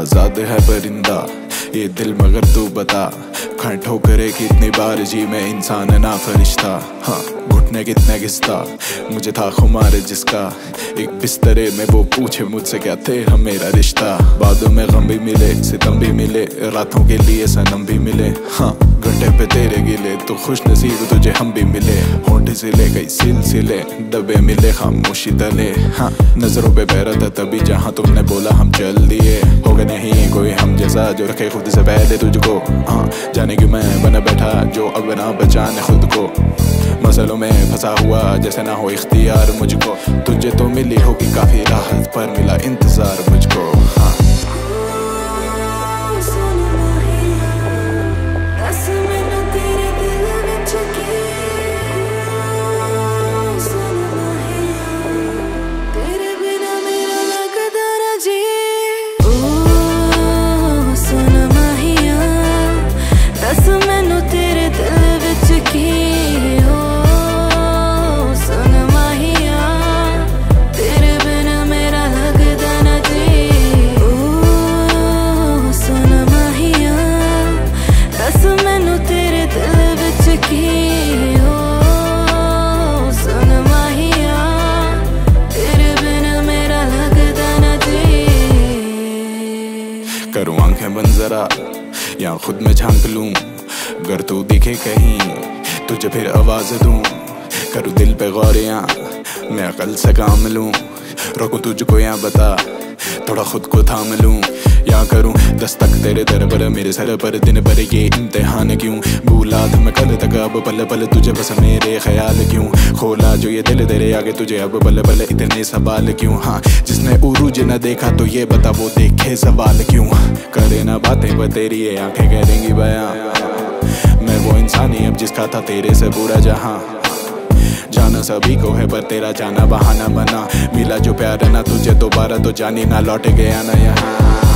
आजाद है परिंदा ये दिल, मगर तू बता खाए ठोकरे कितनी बार जी मैं इंसान ना फरिश्ता। हाँ घुटने कितने घिसता मुझे था खुमार जिसका, एक बिस्तरे में वो पूछे मुझसे क्या थे हम मेरा रिश्ता। बादों में गम भी मिले सितम भी मिले, रातों के लिए सनम भी मिले। हाँ घंटे पे तेरे गिले तो खुश नसीब तुझे हम भी मिले। होंठ सिले कई सिलसिले दबे मिले खामोशी तले। हाँ नजरों पे पैरा था तभी जहाँ तुमने बोला हम चल दिए। होगा नहीं कोई हम जैसा जो रखे खुद से पहले तुझको। हाँ जाने कि मैं बना बैठा जो अब ना बचाने खुद को। मसलों में फंसा हुआ जैसे ना हो इख्तियार मुझको। तुझे तो मिली होगी काफी राहत पर मिला इंतजार मुझको। हाँ करूँ आंखें बंद जरा या खुद में झांक लूं, अगर तू दिखे कहीं तुझे फिर आवाज दूं। करूँ दिल पे गौर या मैं अकल से काम लूं, रोकूं तुझको या बता थोड़ा खुद को थाम लूं। या करूं दस्तक तेरे दर पर मेरे सर पर दिन भर ये इम्तिहान क्यों। भूला था मैं कल तक अब पल पल तुझे बस मेरे ख्याल क्यों। खोला जो ये दिल तेरे आगे तुझे अब पल पल इतने सवाल क्यों। हाँ जिसने उरूज न देखा तो ये बता वो देखे सवाल क्यों। करे ना बातें पर तेरी ये आंखें कह देंगी बयां। मैं वो इंसान ही अब जिसका था तेरे से पूरा जहां। जाना सभी को है पर तेरा जाना बहाना बना। मिला जो प्यार ना तुझे दोबारा तो जानी ना लौट गया ना यहाँ।